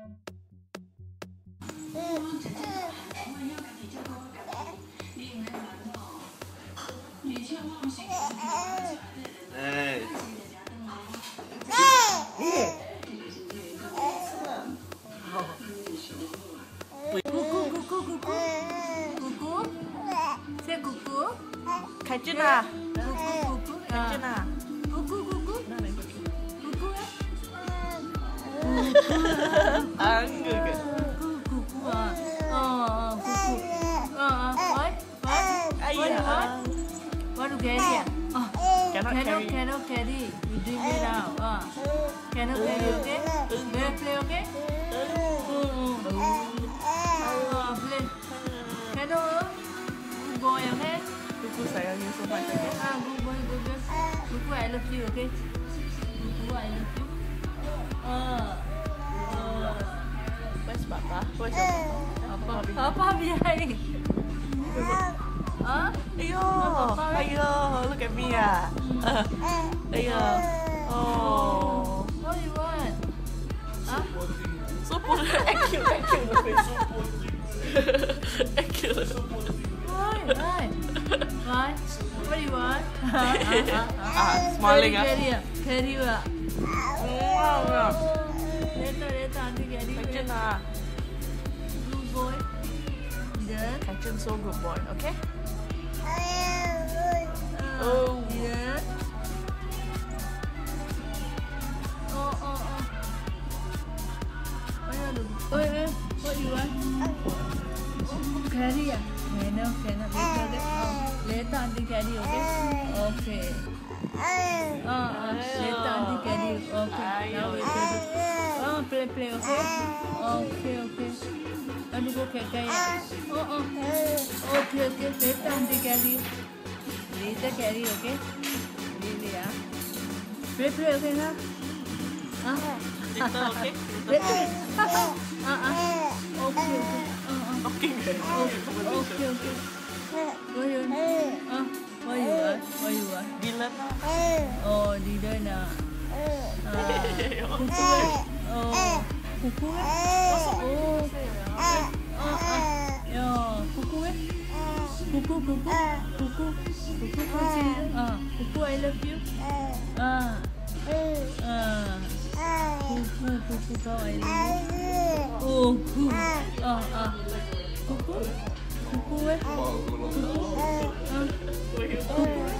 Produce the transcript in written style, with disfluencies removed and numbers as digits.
Này. Cuckoo. Say cuckoo. Khai chân à? Cuckoo. Khai chân à? Cuckoo. Cuckoo. Ăn người kìa. What do carry? Cannot carry. Cannot carry. You drink it out. Cannot carry, okay? Play, okay? Play. Cannot. Good boy, okay? Cuckoo sayang you so much, okay? Good boy. Cuckoo, I love you, okay? Cuckoo, I love you. Where's Papa? Where's your Papa? Papa behind. Ayo, look at me ayo. Oh. What do you want? So poor. Cute the face. So poor. Cute. Why? What do you want? Smiling Carry you up. Wow. Later, auntie carry you. Khai chân Good boy. Then. Khai chân so good boy, okay? Yeah. What do you want? Carry cannot. Later auntie carry, okay? Okay. Later auntie carry, okay. Now we play. Play, okay? Okay. Aduh, go kayak. Okay. Later auntie carry. Later carry, okay? Really, yeah. Play, okay, huh? Later, okay? Okay. What you want? Dylan lah. Oh, Dylan ah. Cuckoo. Cuckoo, I love you. Cuckoo, I love you. Oh, Cuckoo. Cuckoo.